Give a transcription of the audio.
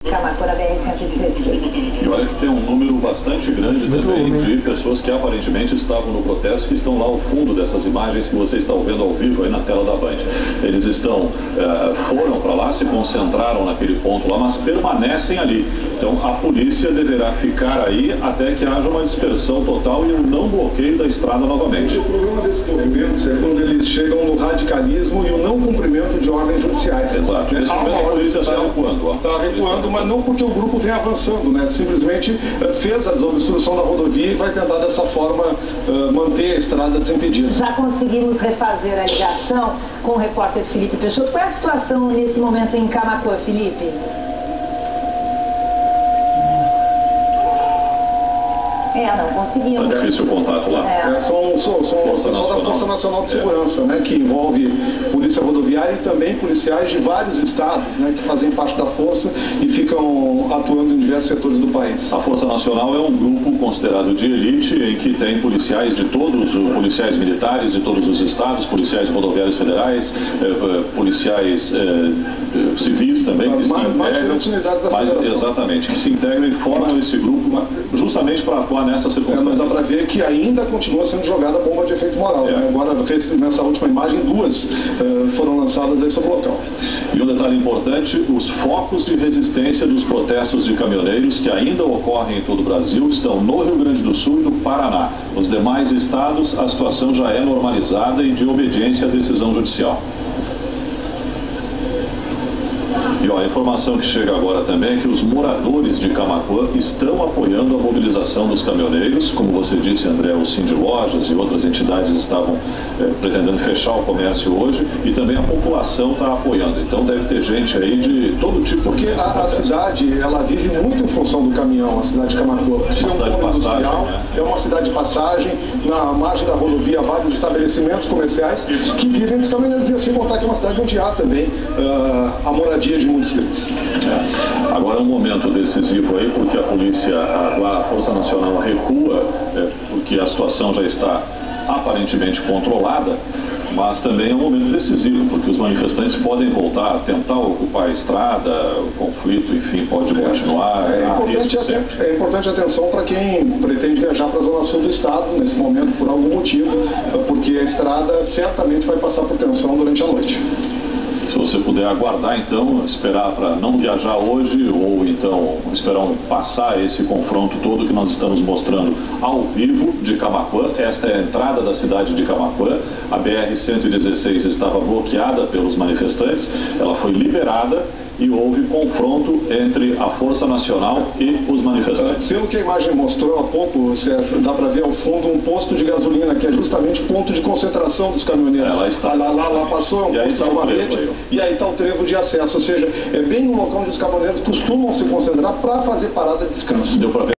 Camaquã, BR-116. E olha que tem um número bastante grande também de pessoas que aparentemente estavam no protesto, que estão lá ao fundo dessas imagens que você está vendo ao vivo aí na tela da Band. Eles foram para lá, se concentraram naquele ponto lá, mas permanecem ali. Então a polícia deverá ficar aí até que haja uma dispersão total e um não bloqueio da estrada novamente. O problema desses movimentos é quando eles chegam no radicalismo e o não cumprimento de ordens judiciais. Exato. Nesse momento a polícia está recuando. Está recuando, mas não porque o grupo vem avançando, né? Simplesmente fez a desobstrução da rodovia e vai tentar dessa forma manter a estrada desimpedida. Já conseguimos refazer a ligação com o repórter Felipe Peixoto. Qual é a situação nesse momento em Camaquã, Felipe? Não conseguimos. Está difícil o contato lá. São o pessoal da Força Nacional de Segurança, né, que envolve Polícia Rodoviária e também policiais de vários estados, né, que fazem parte da Força e ficam atuando em diversos setores do país. A Força Nacional é um grupo considerado de elite, em que tem policiais de todos, policiais militares de todos os estados, policiais rodoviários federais, policiais civis também, que se integram, exatamente, que se integram e formam esse grupo justamente para atuar nessa circunstância. Mas dá para ver que ainda continua sendo jogada bomba de efeito moral. Né? Agora, nessa última imagem, duas foram lançadas aí sobre o local. E um detalhe importante, os focos de resistência dos protestos de caminhoneiros que ainda ocorrem em todo o Brasil estão no Rio Grande do Sul e no Paraná. Nos demais estados, a situação já é normalizada e de obediência à decisão judicial. E a informação que chega agora também é que os moradores de Camaquã estão apoiando a mobilização dos caminhoneiros. Como você disse, André, o Sind Lojas e outras entidades estavam pretendendo fechar o comércio hoje e também a população está apoiando. Então deve ter gente aí de todo tipo. Porque a cidade, ela vive muito em função do caminhão, a cidade de Camaquã. É uma cidade de passagem, né? É uma cidade de passagem. Na margem da rodovia, vários estabelecimentos comerciais que vivem dos caminhoneiros. E assim contar que é uma cidade onde há também a moradia de muitos deles. Agora é um momento decisivo aí, porque a polícia, a Força Nacional recua, porque a situação já está aparentemente controlada, mas também é um momento decisivo, porque os manifestantes podem voltar a tentar ocupar a estrada, o conflito, enfim, pode continuar. É importante a atenção para quem pretende viajar para a zona sul do estado, nesse momento, por algum motivo, porque a estrada certamente vai passar por tensão durante a noite. Se você puder aguardar, então, esperar para não viajar hoje, ou então esperar passar esse confronto todo que nós estamos mostrando ao vivo de Camaquã. Esta é a entrada da cidade de Camaquã. A BR-116 estava bloqueada pelos manifestantes, ela foi liberada e houve confronto entre a Força Nacional e os manifestantes. Pelo que a imagem mostrou há pouco, Sérgio, dá para ver ao fundo um posto de gasolina, que é justamente ponto de concentração dos caminhoneiros. Lá está. Lá passou, e aí está o trevo, e aí está o trevo de acesso, ou seja, é bem no local onde os caminhoneiros costumam se concentrar para fazer parada de descanso. Deu para ver.